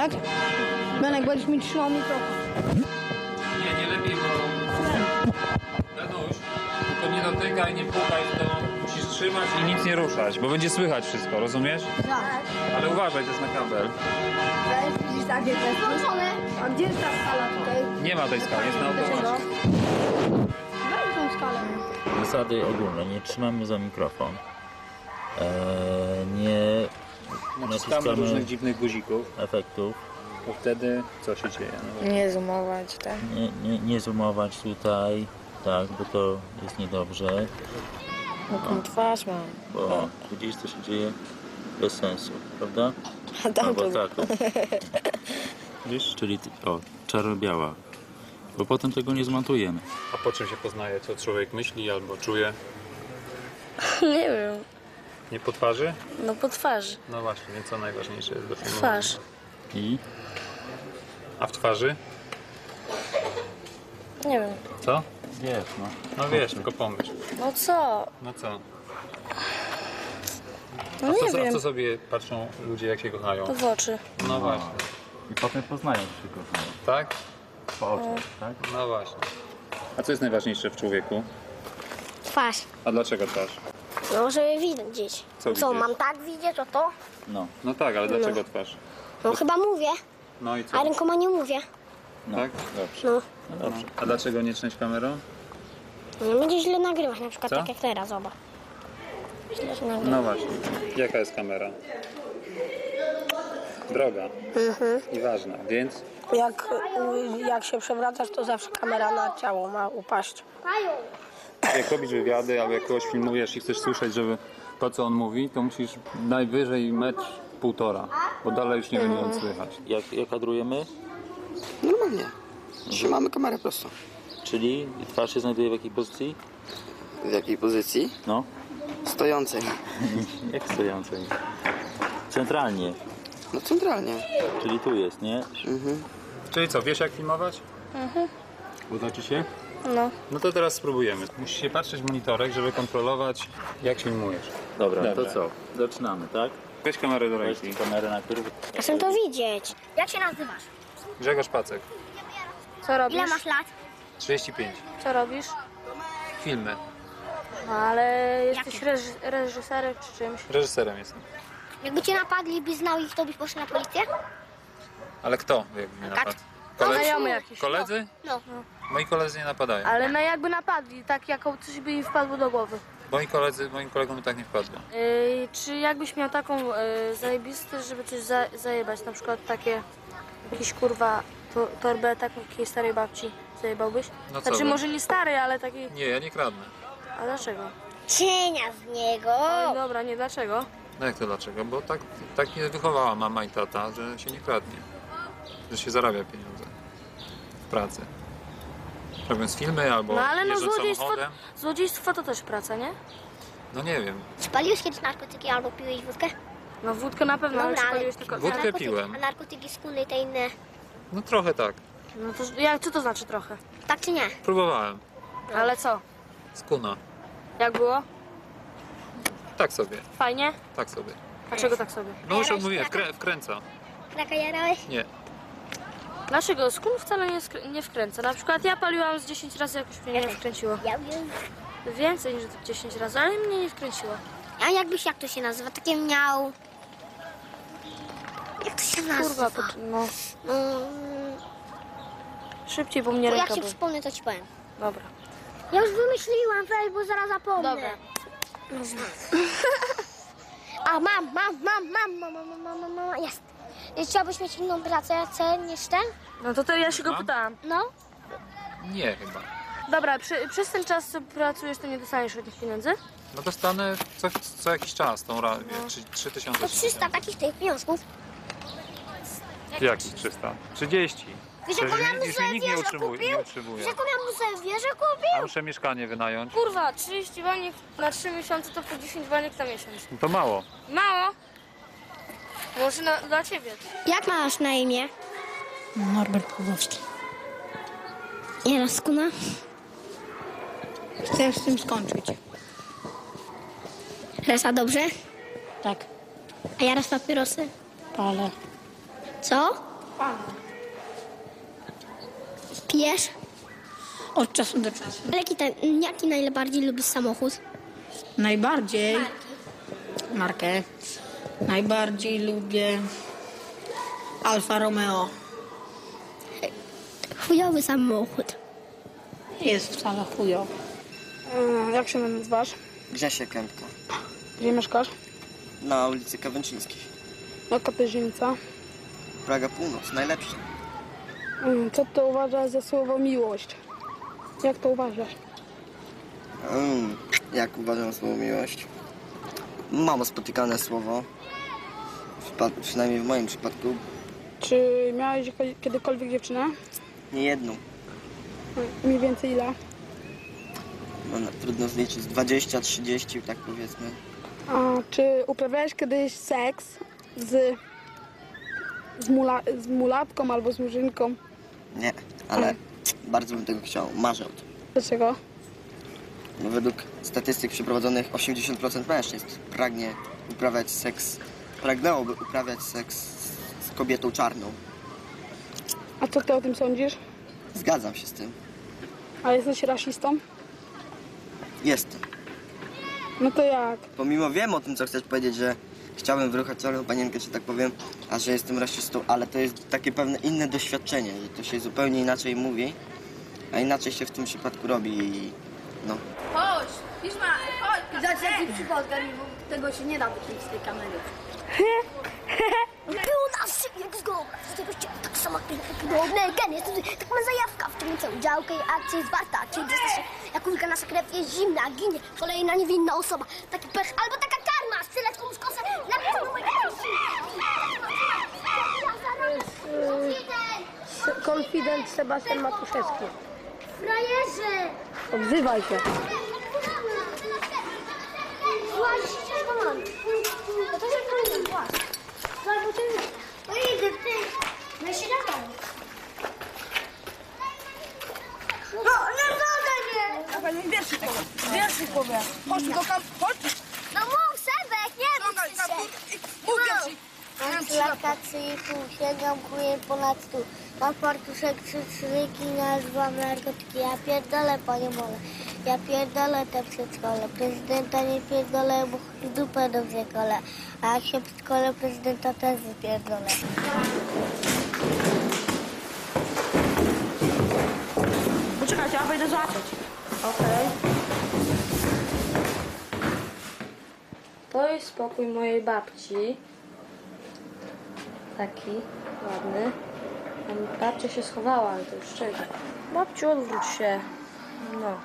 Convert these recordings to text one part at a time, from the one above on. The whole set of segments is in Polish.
Jak? Benek, będziesz mi trzymał mikrofon. Nie lepiej, bo... Danuś, tylko nie dotykaj, nie pukaj, to musisz trzymać i nic nie ruszać, bo będzie słychać wszystko, rozumiesz? Tak. Ale uważaj, to jest na kabel. Widzisz takie testy? A gdzie jest ta skala tutaj? Nie ma tej skali, jest na Dlaczego? automacie. Weź tą skalę. Zasady ogólne. Nie trzymamy za mikrofon. Nie Naciskamy różnych dziwnych guzików, efektów. bo wtedy co się dzieje? No, Nie zoomować, tak? Nie zoomować tutaj, tak, bo to jest niedobrze. Jaką twarz mam. Bo widzisz, co się dzieje bez sensu, prawda? Tam Albo to... tak. Widzisz? Czyli czarno-biała. Bo potem tego nie zmontujemy. A po czym się poznaje, co człowiek myśli albo czuje? Nie wiem. Nie po twarzy? No po twarzy. No właśnie, co najważniejsze jest do filmu. Twarz. I A w twarzy? Nie wiem. Co? wiesz, no. No wiesz, tylko pomyśl. No co? No co? No A nie co, wiem. co sobie patrzą ludzie, jak się kochają? W oczy. No właśnie. I potem poznają się kochają. Tak? Po oczach, tak? No właśnie. A co jest najważniejsze w człowieku? Twarz. A dlaczego twarz? No, żeby widzieć. Co Co, widzieć? mam tak widzieć, o to? No. No tak, ale dlaczego twarz? No chyba mówię, No i co? a rękoma nie mówię. No. Tak? Dobrze. No, No dobrze. A dlaczego nie trzęść kamerą? nie będzie źle nagrywać, na przykład Co? tak jak teraz, zobacz. Źle się nagrywa. No właśnie. Jaka jest kamera? Droga. I ważna, więc Jak się przewracasz, to zawsze kamera na ciało ma upaść. jak robisz wywiady albo jak kogoś filmujesz i chcesz słyszeć, żeby to co on mówi, to musisz najwyżej 1,5 m, bo dalej już nie będzie on słychać. Jak kadrujemy? Normalnie. Trzymamy kamerę prosto. Czyli twarz się znajduje w jakiej pozycji? W jakiej pozycji? No. Stojącej. Jak stojącej? Centralnie. No centralnie. Czyli tu jest, nie? Czyli co, wiesz jak filmować? Uda ci się? No. No to teraz spróbujemy. Musisz się patrzeć w monitorek, żeby kontrolować jak filmujesz. Dobra, Dobra. to co? Zaczynamy, tak? Weź kamerę do Weź ręki. kamerę na którym... Chcę to widzieć. Jak się nazywasz? Grzegorz Pacek, Co robisz? Ile masz lat? 35. Co robisz? Filmy. No ale jesteś reżyserem czy czymś? Reżyserem jestem. Jakby cię napadli, byś znał ich, to byś poszedł na policję? Ale kto jakby mnie napadł? Znajomy jakiś. Koledzy? No. Moi koledzy nie napadają. Ale no jakby napadli, tak jako coś by im wpadło do głowy. Moim kolegom by tak nie wpadło. Czy jakbyś miał taką zajebistę, żeby coś zajebać, na przykład takie, jakiś kurwa torbę taką jakiejś starej babci zajebałbyś? No co Znaczy wy? może nie starej, ale taki... Nie, ja nie kradnę. A dlaczego? Cienia z niego. Oj, dobra, nie dlaczego? No jak to dlaczego? Bo tak mnie wychowała mama i tata, że się nie kradnie. Że się zarabia pieniądze w pracy. Robiąc filmy albo No ale no jeżdżąc samochodem. złodziejstwo to też praca, nie? No nie wiem. Spaliłeś kiedyś narkotyki albo piłeś wódkę? No wódkę na pewno, ale Dobra, czy ale- paliłeś tylko... Wódkę narkotyki, piłem. A narkotyki skóry i te inne, No trochę tak. No to jak, co to znaczy trochę? tak czy nie? Próbowałem. Ale co? Skuna. Jak było? Tak sobie. Fajnie? Tak sobie. Dlaczego tak sobie? No już Jarałeś odmówiłem. kraka? Wkręca. Kraka jarałeś? Nie. Dlaczego? Skun wcale nie wkręca. Na przykład ja paliłam z 10 razy, jakoś mnie nie wkręciło. Więcej niż 10 razy, ale mnie nie wkręciło. A jakbyś, jak to się nazywa? Takie miał... Jak to się nazywa? Kurwa, no. Mm, Szybciej, bo mnie to jak ręka się boli. przypomnę, to ci powiem. Dobra. Ja już wymyśliłam, weź, bo zaraz zapomnę. Dobra. A mam, jest. Chciałbyś mieć inną pracę niż ten? No to ja się go Mam? pytałam. No. Nie chyba. Dobra, przez ten czas, co pracujesz, to nie dostaniesz od nich pieniędzy? No dostanę co jakiś czas tą radę. 3000. To 300 takich tych pieniążków. Jak 300? 30. Wiesz, jaką ja bym Już sobie mnie nikt nie wieżę utrzymuje. kupił? Nie utrzymuje. Wiesz, jaką ja bym sobie wieżę kupił? A muszę mieszkanie wynająć. Kurwa, 30 baniek na 3 miesiące to po 10 baniek na miesiąc. No to mało. Mało? Może dla ciebie. Jak masz na imię? Norbert Pawłowski. Jara skuna? Chcę z tym skończyć. Resa dobrze? Tak. A Jaras papierosy? Palę. Co? Pijesz? Od czasu do czasu. Jaki najbardziej lubisz samochód? Najbardziej markę. Najbardziej lubię Alfa Romeo. Chujowy samochód. Nie jest wcale chujo. Jak się nazywasz? Grzesiek Kępka. Gdzie mieszkasz? Na ulicy Kawęczyńskiej. Jaka to dzielnica? Praga Północ, najlepsza. Co ty uważasz za słowo miłość? Jak to uważasz? Jak uważam słowo miłość? Mało spotykane słowo. Przynajmniej w moim przypadku. Czy miałeś kiedykolwiek dziewczynę? Nie jedną. Mniej więcej ile? No, trudno zliczyć. 20, 30, tak powiedzmy. A czy uprawiałeś kiedyś seks z mulatką albo z murzynką? Nie, ale bardzo bym tego chciał. Marzę o tym. Dlaczego? No, według statystyk przeprowadzonych 80% mężczyzn pragnęłoby uprawiać seks z kobietą czarną. A co ty o tym sądzisz? Zgadzam się z tym. A jesteś rasistą? Jestem. No to jak? Pomimo wiem o tym, co chcesz powiedzieć, że chciałbym wyruchać czarną panienkę, że tak powiem, a że jestem rasistą, ale to jest takie pewne inne doświadczenie, że to się zupełnie inaczej mówi, a inaczej się w tym przypadku robi i no. Chodź, Piszma, chodź. Dać taki przykład, bo tego się nie da wykryć z tej kamery. Było nas jak z głowy. Z tego się tak samo jak było Negan. Tak ma zajawka w tym całą działkę i akcja jest warta. Czyli jak ulga nasza krew jest zimna, ginie kolejna niewinna osoba. Taki pech albo taka karma. Strzelać komuś kosę. Konfident Sebastian Matuszewski. Frajerze! Odzywaj się. Właśnie się mam. No to się powiem, właśnie. Albo ty... No idę, ty. No się dawaj. No, nie zadaj mnie! Wierszy powiem. Chodź do chodź. No mów, Sebek, nie bój się. Mów wierszyk. Mam plakacji pół, sięgam kuję ponad stół. Mam fartuszek, trzy szyki, nazywam narkotyki. Ja pierdolę, panie mole. Ja pierdolę te przedszkole. Prezydenta nie pierdolę, bo w dupę dobrze kole. A jak się przedszkole prezydenta też wypierdolę. Poczekajcie, ja wejdę zobaczyć. Okej. To jest spokój mojej babci. Taki ładny. Babcia się schowała, ale to już czego. Babciu, odwróć się. No.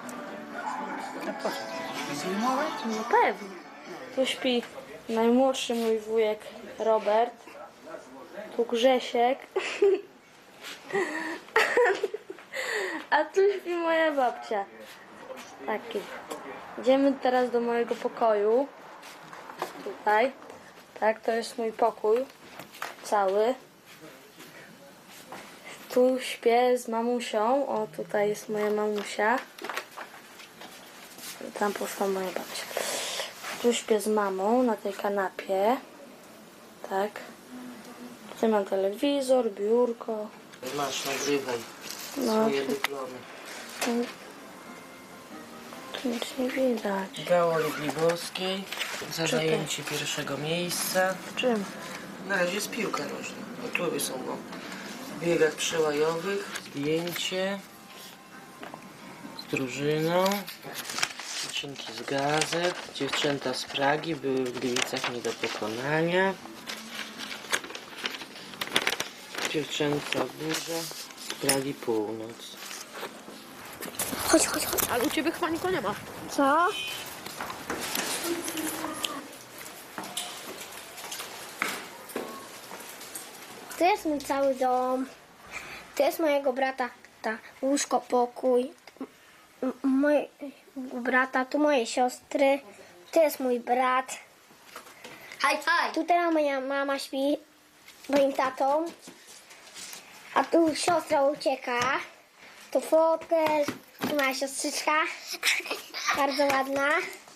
No pewnie. Tu śpi najmłodszy mój wujek Robert. Tu Grzesiek. A tu śpi moja babcia. Taki. Idziemy teraz do mojego pokoju. Tutaj. Tak, to jest mój pokój. Cały. Tu śpię z mamusią. O, tutaj jest moja mamusia. Tam poszła moja babcia. Tu śpię z mamą na tej kanapie. Tak. Tutaj mam telewizor, biurko. Masz, nagrywaj No, swoje dyplomy. tu nic nie widać. Geologii Gliborskiej za zajęcie pierwszego miejsca. Czym? Na razie jest piłka nożna. Tury są w biegach przełajowych. Zdjęcie z drużyną. Wycinki z gazet. Dziewczęta z Pragi były w Gliwicach nie do pokonania. Dziewczęta burza z Pragi Północ. Chodź, chodź, chodź. Ale u ciebie chyba nikogo nie ma. Co? To jest mój cały dom. To jest mojego brata łóżko, pokój. Mojego brata, tu moje siostry. To jest mój brat. Tutaj moja mama śpi z moim tatą. A tu siostra ucieka. Tu fotel. Tu moja siostrzyczka. Bardzo ładna.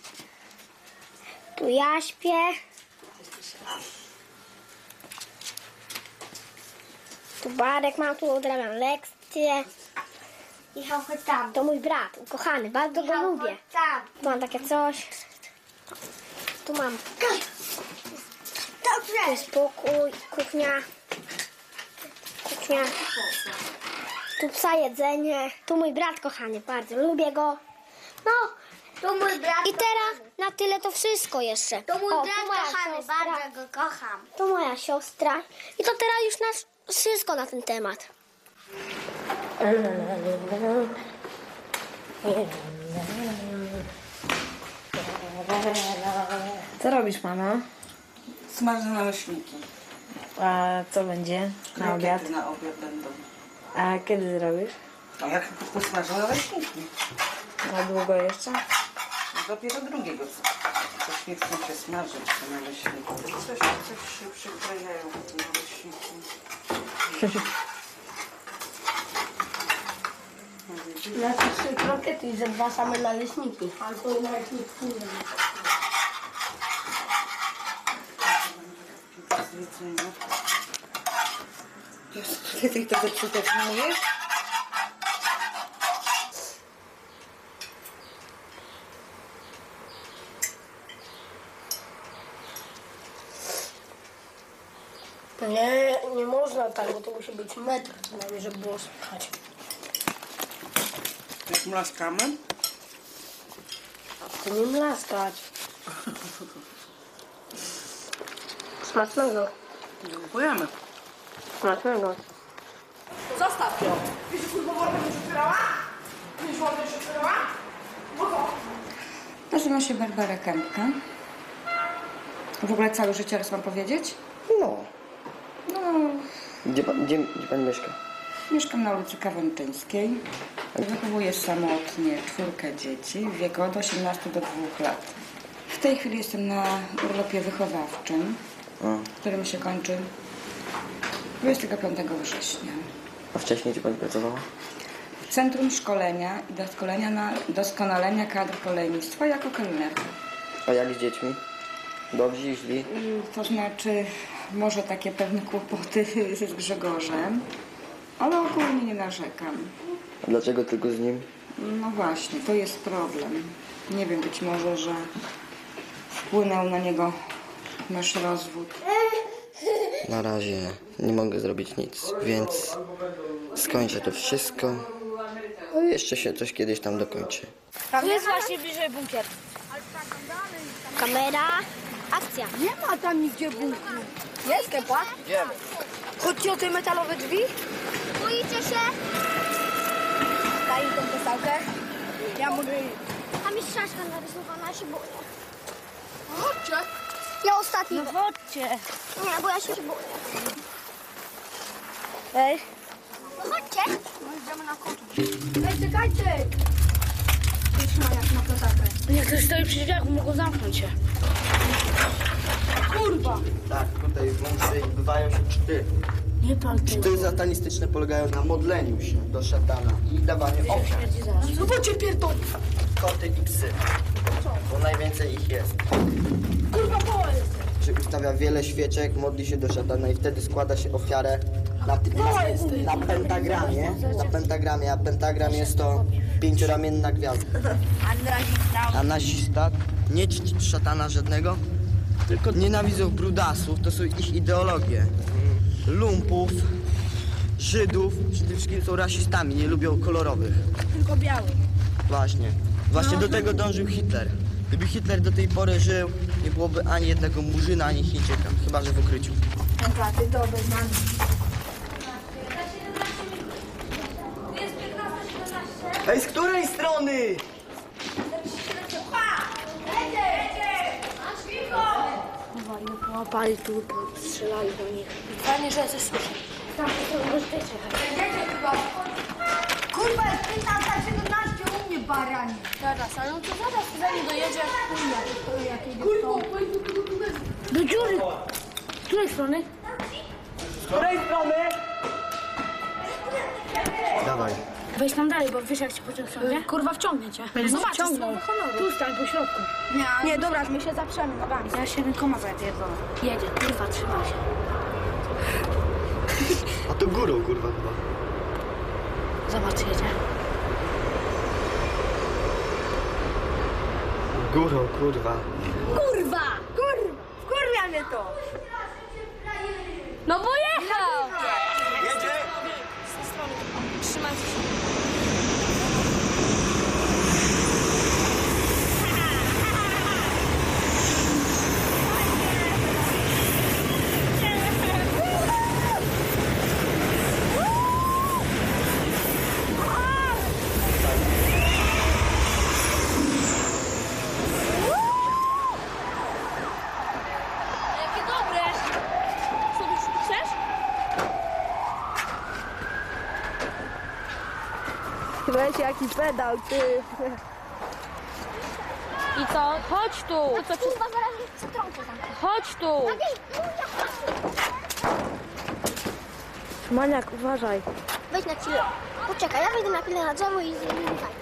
Tu ja śpię. Tu Barek mam, tu odrabiam lekcje. Michał, chodź tam. To mój brat, ukochany, bardzo go lubię. Tu mam takie coś. Tu mam. Tu jest pokój, kuchnia. Tu psa jedzenie. Tu mój brat kochany, bardzo lubię go. No. To mój brat. I teraz na tyle to wszystko jeszcze. To mój O, brat tu moja kochany, siostra. bardzo go kocham. To moja siostra. I to teraz już wszystko na ten temat. Co robisz, mama? Smażę naleśniki. A co będzie na obiad? Krokiety na obiad będą. A kiedy zrobisz? A jak posmażę naleśniki? Na długo jeszcze? Dopiero drugiego. Coś nie chcę się smażyć, te naleśniki. Coś się przyklejają te naleśniki. Znaczy 3 krokiety i ze 2 same naleśniki. Albo naleśniki nie wiem. Ty to zepsute filmujesz? Nie można tak, bo to musi być metr przynajmniej, żeby było słychać. Jak mlaskamy? To nie mlaskać. Smacznego. Dziękujemy. Smacznego. Zostaw ją. Wiesz, kurwa, mordę już otwierała? Wiesz, mordę już otwierała? Bo to. Nazywam się Barbara Kępka. W ogóle całe życie raz mam powiedzieć? No. Gdzie pan mieszka? Mieszkam na ulicy Kawęczyńskiej. Wychowuję samotnie 4 dzieci w wieku od 18 do 2 lat. W tej chwili jestem na urlopie wychowawczym, który się kończy 25 września. A wcześniej gdzie pani pracowała? W Centrum Szkolenia i Doskonalenia Kadr Kolejnictwa jako kelnerka. A jak z dziećmi? Dobrzy i źli? To znaczy, może takie pewne kłopoty z Grzegorzem, ale ogólnie nie narzekam. A dlaczego tylko z nim? No właśnie, to jest problem. Nie wiem, być może, że wpłynął na niego nasz rozwód. Na razie nie mogę zrobić nic, więc skończę to wszystko. A jeszcze się coś kiedyś tam dokończy. Tu jest właśnie bliżej bunkier. Kamera, akcja. Nie ma tam nigdzie bunkru. Jest kepa? Idziemy. Chodźcie o te metalowe drzwi. Boicie się? Daj im tą postałkę. Ja mogę... Tam jest szaszka narysowana, ja się boję. Chodźcie. Ja ostatni. No chodźcie. Nie, bo ja się boję. Ej. No chodźcie. Ej, czekajcie. Trzymaj jak na plecaka. Jak ktoś stoi przy drzwiach, mogą zamknąć się. Kurwa. Tak, tutaj w bunkrze bywają się czty. Nie pan ty. Czty satanistyczne polegają na modleniu się do szatana i dawaniu ofiar. Zobaczcie pierdol. Koty i psy. Bo najwięcej ich jest. Kurwa, poła jest. Czy ustawia wiele świeczek, modli się do szatana i wtedy składa się ofiarę na pentagramie, a pentagram jest to 5-ramienna gwiazda. A nazista nie czci szatana żadnego, tylko nienawidzą brudasów, to są ich ideologie. Lumpów, Żydów, przede wszystkim są rasistami, nie lubią kolorowych. Tylko biały. Właśnie do tego dążył Hitler. Gdyby Hitler do tej pory żył, nie byłoby ani jednego Murzyna, ani Chińczyka, chyba że w ukryciu. Dobra, ty to bez nami. Ej, z której strony? Połapali tu, strzelali do nich. Fajnie, że ja coś słyszę. Tam to bezpiecznie. Kurwa, jest 15:17 u mnie, baranie. Teraz, ale on to zaraz zanim dojedzie. Kurwa, Do dziury. Z której strony? Z której strony? Dawaj. Weź tam dalej, bo wiesz jak cię pociąg wciągnie? Kurwa, wciągnie cię. Zobacz, wciągnął. tu stań po środku. Nie, dobra, my się zaprzemy nogami. Ja się rękoma zapierdolę. Jedzie, kurwa, trzymaj się. A to górą, kurwa, chyba. Zobacz, jedzie. Górą, kurwa. Kurwa! Wkurwia mnie to! No bo jechał! Jedzie! Z tej strony. Trzymajcie się. Jakie dobre! Co ty chcesz? Weź jaki pedał, ty. I co? Chodź tu! Kurwa, zaraz mnie przetrącę tam. Chodź tu! Maniak, uważaj. Wejdź na chwilę. Poczekaj, ja wejdę na chwilę na drzewo i zjechaj.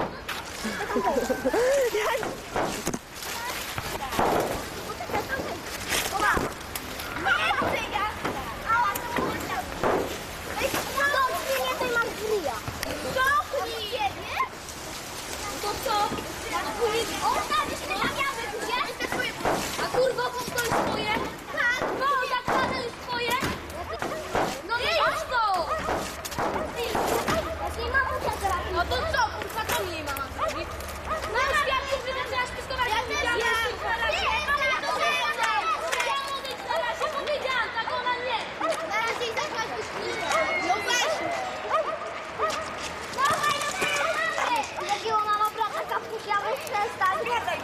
A kurwa, to jest twoje? Tak! No, jak to jest twoje? No nie jest to! No to co, kurwa, to mnie mama zrobi? No już jak już wydarzyłaś pistolet, jak powiedziałam, tak ona nie! No weź! Jakiego mama brata kapuś, ja weź przestań.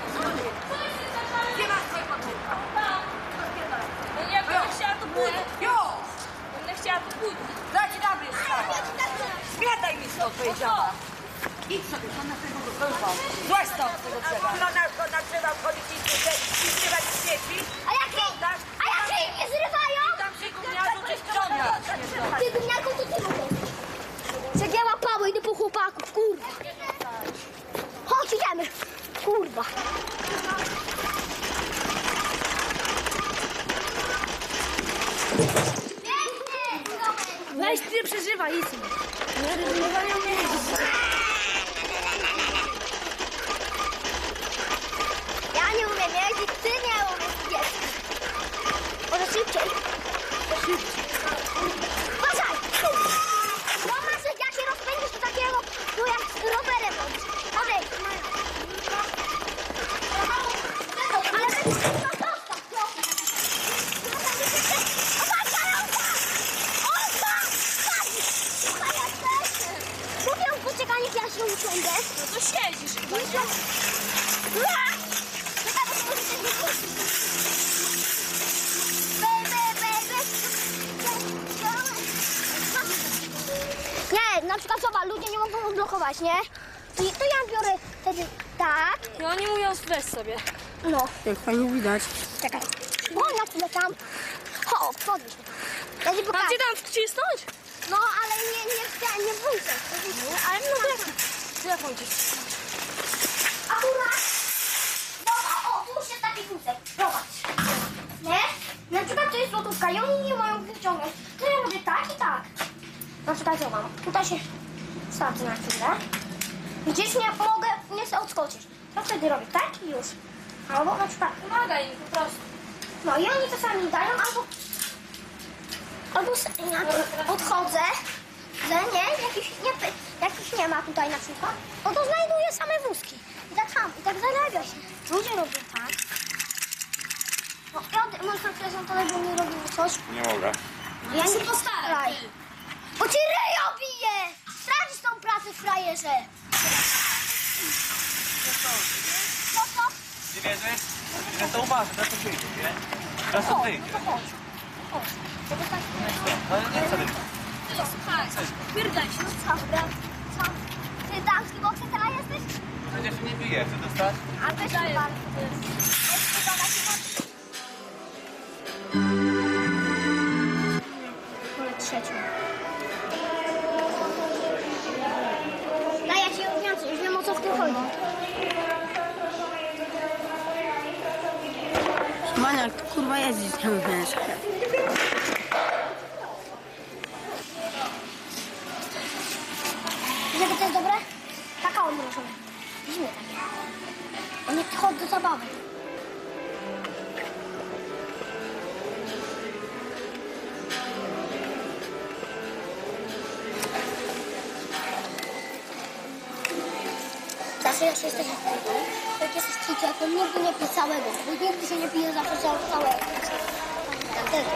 Gdzie masz swoje podwórko? No jak będę chciała, to pójdę. Już! Będę chciała, to pójdę. Daj ci dobry sprawa. Zgadaj mi stąd, powiedziała. Idź sobie, to na tego drzewa. Złaź stąd z tego drzewa. No na drzewa wchodzić i zrywać śmieci. A jak się nie zrywają? Tam się gówniarzu czy ściągać. Ty gówniarką to ty mówisz. Przegięła pały, idę po chłopaków, kurwa. Chodź, idziemy. Kurwa. Weź, ty nie przeżywaj, idź. Ja nie umiem jeździć, ty nie umiesz jeździć. Może szybciej. Uważaj! No masz, jak się rozpędzisz do takiego, no jak z rowerem robisz. Odejdź. Ale ty zostaw, no. Uważaj, kierowca! Olka! Słuchaj, jesteś. Mówię, poczekaj, niech ja się usiądę. No to siedzisz chyba, nie? Nie, na przykład zobacz, ludzie nie mogą odblokować, nie? To ja biorę wtedy tak, I oni mówią, weź sobie. no, Jak fajnie widać. czekaj. Chodź na chwilę tam. Ho, podnieś mnie. Ja ci Mam pokażę. cię tam wcisnąć? No, ale nie bójcie. Ale no to jak mam cię wcisnąć? Akurat. Dobra, o, tu już jest taki wózek. Zobacz. Nie? Na przykład to jest złotówka i oni nie mają wyciągnąć. To ja robię tak i tak. Na przykład zobacz. Tutaj się starczy na chwilę. Widzisz, nie mogę, nie chcę odskoczyć. To wtedy robię tak i już. Albo na przykład. Pomagaj im po prostu. No i oni czasami dają, albo odchodzę, że nie, jakiś nie ma tutaj na przykład, no to znajduję same wózki. I tak sam, i tak zarabia się. Ludzie robią tak. No ja może prezentować, bo nie robimy coś. Nie mogę. Ja nie postaraj. Bo ci ryjo bije! Stracisz tą pracę, frajerze. No to? Nie wierzysz? Ja to uważam, teraz to wyjdzie, nie? Teraz to wyjdzie. No to chodź. Chodź. No nie chcę. Słuchaj, pierdaj się. No co, brat? Co? Ty damski bokser teraz jesteś? Przecież nie bije, chcę dostać? A weź tu pan. Wolę trzecią. Daj, ja ci odniosę, już wiem o co w tym chodzi. Maniak, kurwa jeździć nie umiesz. mrożone. Zimne takie. A nie chodź do zabawy. Zawsze jak jesteś jak jesteś dzieciakiem, nigdy nie pij całego, bo nigdy się nie pije zawsze całego. Wtedy.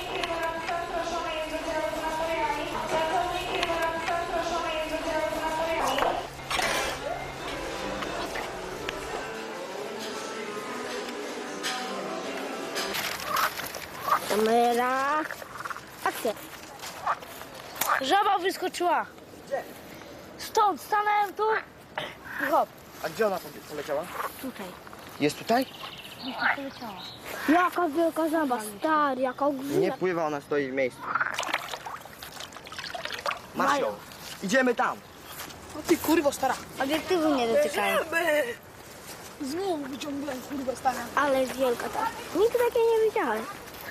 Kamera. Akcja. Żaba wyskoczyła. Stąd stanąłem tu. I hop, A gdzie ona poleciała? tutaj. Jest tutaj? Poleciała. Jaka wielka żaba, stary, jaka ogromna. Nie pływa, ona stoi w miejscu. Masz ją. Idziemy tam. O ty kurwo stara. Obiektywu nie dotykają. Znowu wyciągnąłem kurwa stara. Ale jest wielka ta. Nigdy takiej nie widziałem.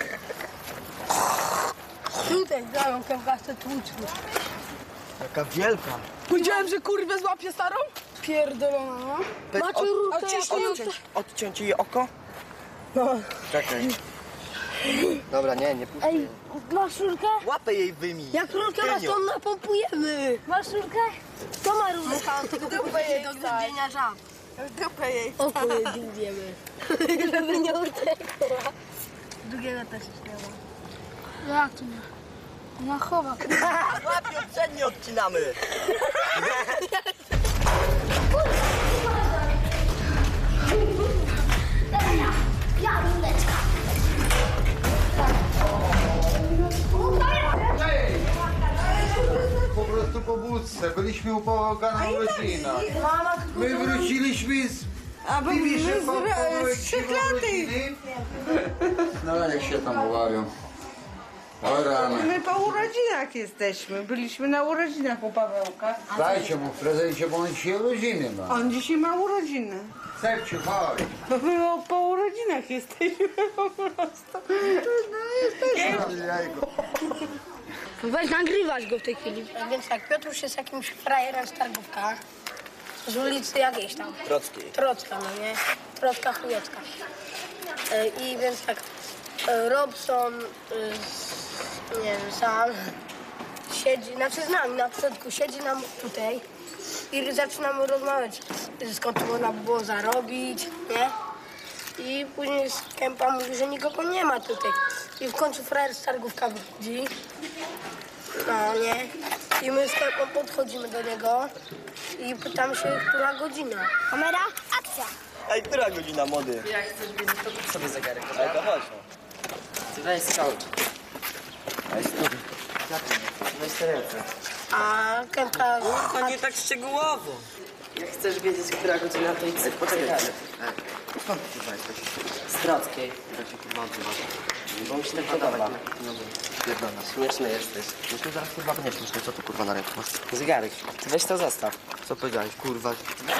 Tutaj dają kępaste tłuczki. Jaka wielka. Powiedziałem, że kurwę złapię starą? Pierdolona, no. Macie rurkę Odciąć jej oko? No. Czekaj. Dobra, nie puszczę jej. Masz rurkę? Łapę jej wyjmij. Jak rurkę raz to napompujemy. Masz rurkę? To ma rurkę. Tego dupę jej do zgubienia żab. Dupę jej. Oko jej dłubiemy. Żeby nie uciekła. Drugiego też nie ma. Jak to nie? Ona chowa. Łapią, przednie odcinamy. Ja, rundeczka. Po prostu po wódce. Byliśmy u Pałaga na urodzinach. My wróciliśmy z Bibiszem po urodziny. No jak się tam uwarią. O rany. My po urodzinach jesteśmy. Byliśmy na urodzinach u Pawełka. Dajcie mu w prezencie, bo on dzisiaj urodziny ma. On dzisiaj ma urodziny. Sepciu, chodź. My po urodzinach jesteśmy po prostu. No jesteśmy. Jajko. Weź nagrywać go w tej chwili. Więc tak, Piotruś jest jakimś frajerem z Targówka. Z ulicy jakiejś tam. Trockiej. Trocka, no nie? Trocka chujecka. I więc tak, Robson, nie wiem, sam siedzi, znaczy z nami na początku, siedzi nam tutaj i zaczynamy rozmawiać, skąd można by było zarobić, nie? I później z Kępa mówi, że nikogo nie ma tutaj. I w końcu frajer z Targówka wychodzi. No nie? I my z Kępą podchodzimy do niego i pytamy się, która godzina. Kamera, akcja. Ej, która godzina, młody? Jak chcesz wiedzieć, to kup sobie zegarek. Ej, to chodź. Ty weź skałcz. Ej, stój. Weź te ręce. A Kępka... Kurwa, nie tak szczegółowo. Jak chcesz wiedzieć, która godzina, to idź sobie po zegarek. Skąd ty kurwa jesteś? Z Trockiej. Bo mi się tak podoba. Pierdolona. Śmieszny jesteś. Już mi zaraz kurwa nie śmiesznie. Co tu kurwa na ręku masz? Zegarek. Ty weź to zostaw. Co powiedziałeś, kurwa?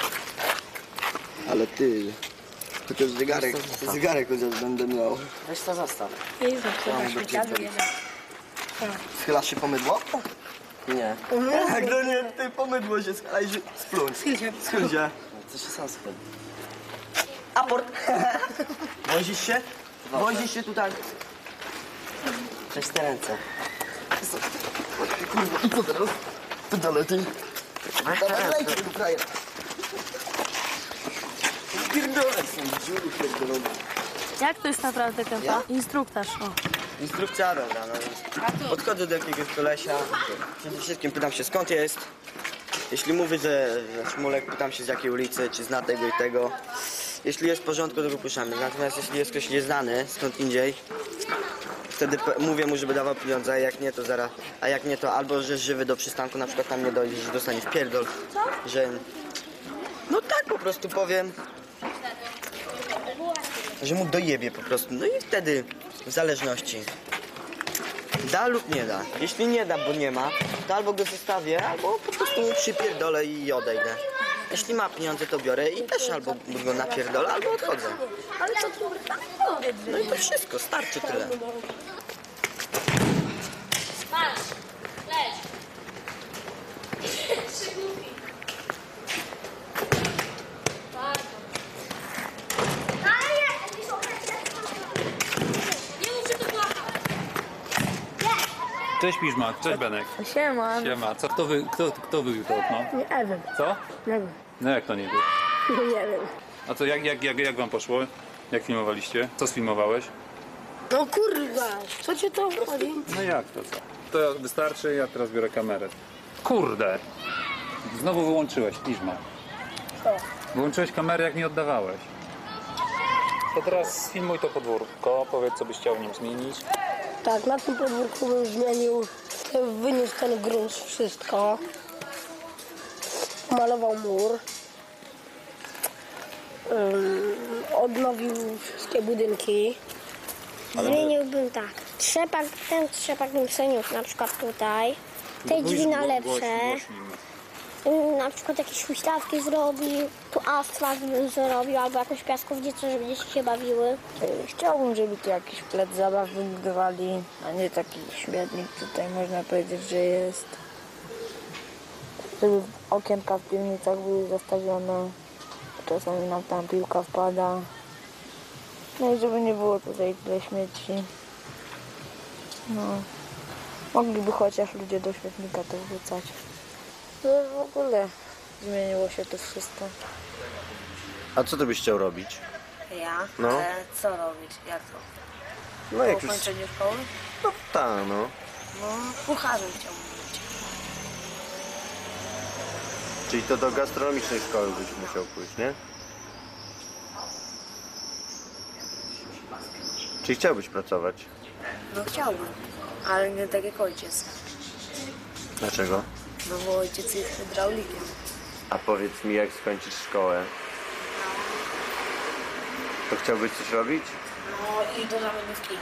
Ale ty... Chociaż zegarek chociaż będę miał. Weź to zostaw. Jezu, chyba śmieciarzu jeden. Schylasz się po mydło? Nie. Jak to nie, ty po mydło się schylasz, splunć. Schyl się. To się sam schyl. Aport. Wozisz się? Wozisz się tutaj. Weź te ręce. Kurwa, i co teraz? To dalej ty. Dawaj, lejcie tu frajer. Pierdolę są dziury pierdolone. Jak to jest naprawdę Kępa? Ja? Instruktaż, o. Instrukcja, dobra, no. Podchodzę do jakiegoś kolesia. Przede wszystkim pytam się, skąd jest. Jeśli mówi, że Szmulek, pytam się z jakiej ulicy, czy zna tego i tego. Jeśli jest w porządku, to go puszczamy. Natomiast jeśli jest ktoś nieznany, skąd indziej, wtedy mówię mu, żeby dawał pieniądze, a jak nie, to zaraz. A jak nie, to albo, że żywy do przystanku, na przykład tam nie dojdzie, że dostanie w pierdol. Że... No tak po prostu powiem. Że mu dojebie po prostu. No i wtedy, w zależności. Da lub nie da. Jeśli nie da, bo nie ma, to albo go zostawię, albo po prostu mu przypierdolę i odejdę. Jeśli ma pieniądze, to biorę i też albo go napierdolę, albo odchodzę. Ale co tu powiedz, że No i to wszystko, starczy tyle. Patrz, leć. Cześć Piżmak, cześć Benek. Siema. Siema. Co, kto wybił to okno? Nie wiem. Co? Nie wiem. No jak to nie był? Nie wiem. A co, jak wam poszło? Jak filmowaliście? Co sfilmowałeś? No kurwa, co cię to chodzi? No jak to co? To wystarczy, ja teraz biorę kamerę. Kurde! Znowu wyłączyłeś Piżmak. Co? Wyłączyłeś kamerę, jak nie oddawałeś. To teraz sfilmuj to podwórko, powiedz co byś chciał w nim zmienić. Tak, na tym podwórku bym zmienił, wyniósł ten grunt, wszystko. Malował mur. Odnowił wszystkie budynki. Zmieniłbym tak. Ten trzepak bym przeniósł na przykład tutaj. Te drzwi na lepsze. Na przykład jakieś huśtawki zrobił. Tu asfalt bym zrobił albo jakąś piaskownicę, żeby dzieci się bawiły. Chciałbym, żeby tu jakiś plac zabaw wybudowali, a nie taki śmietnik tutaj można powiedzieć, że jest. Żeby okienka w piwnicach były zastawione. Czasami nam tam piłka wpada. No i żeby nie było tutaj tyle śmieci. No. Mogliby chociaż ludzie do śmietnika to wrzucać. No w ogóle zmieniło się to wszystko. A co ty byś chciał robić? Ja? No. Co robić? Jak to? No jak Po już... ukończeniu szkoły? No tak, no. No, kucharzem chciałbym być. Czyli to do gastronomicznej szkoły byś musiał pójść, nie? Czyli chciałbyś pracować? No chciałbym, ale nie tak jak ojciec. Dlaczego? No bo ojciec jest hydraulikiem. A powiedz mi, jak skończysz szkołę, to chciałbyś coś robić? No i do zawodówki.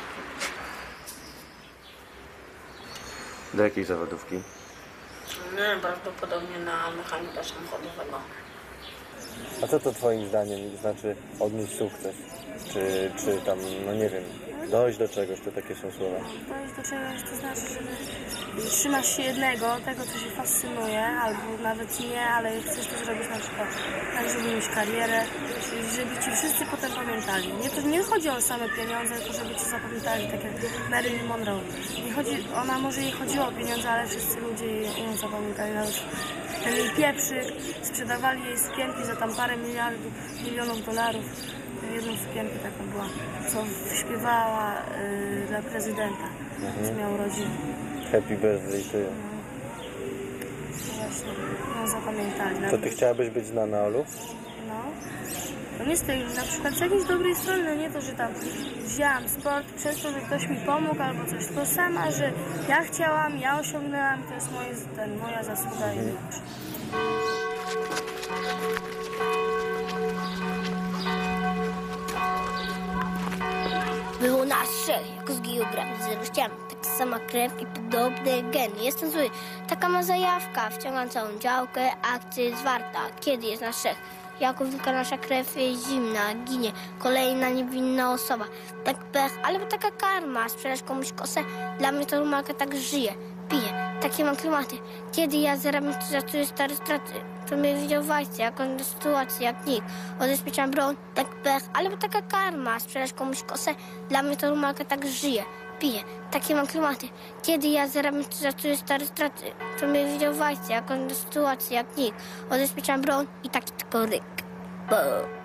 Do jakiej zawodówki? No, prawdopodobnie na mechanika samochodowego. A co to twoim zdaniem znaczy odnieść sukces? Czy tam, no nie wiem, dojść do czegoś, to takie są słowa? Dojść do czegoś to znaczy, że trzymasz się jednego, tego co się fascynuje, albo nawet nie, ale chcesz to zrobić na przykład tak, żeby mieć karierę, żeby ci wszyscy potem pamiętali. Nie chodzi o same pieniądze, tylko żeby cię zapamiętali, tak jak Marilyn Monroe. Ona może jej chodziło o pieniądze, ale wszyscy ludzie ją zapamiętali. Nawet ten jej pieprzyk, sprzedawali jej sukienki za tam parę milionów dolarów. Jedną sukienkę taką była, co śpiewała dla prezydenta, co miał rodzinę. Happy birthday to you. Właśnie, ją zapamiętali. To ty chciałabyś być znana, Olu? No. To nie z tej, na przykład z jakiejś dobrej strony, no nie to, że tam wzięłam sport przez to, że ktoś mi pomógł albo coś, tylko sama, że ja chciałam, ja osiągnęłam, to jest moja zasługa i już. Było nas trzech, jako z geografii, z rozciami. Tak sama krew i podobne geny. Jestem zły. Taka ma zajawka. Wciągam całą działkę, akcja jest warta. Kiedy jest nas trzech? Jako wilka nasza krew jest zimna, ginie. Kolejna niewinna osoba. Tak pech, ale taka karma. Sprzedać komuś kosę? Dla mnie to rumalka tak żyje. Pije. Takie mam klimaty. Kiedy ja zarabiam, to zacuję stare straty. To mnie widział w wajce, jaką do sytuacji, jak nikt. Odezpieczam broń, tak pech, ale taka karma. Sprzedać komuś kosę? Dla mnie to rumalka tak żyje. Pije. Takie mam klimaty. Kiedy ja zarabiam, to zacuję stare straty. To mnie widział w wajce, jaką do sytuacji, jak nikt. Odezpieczam broń i taki tylko ryk. Bo.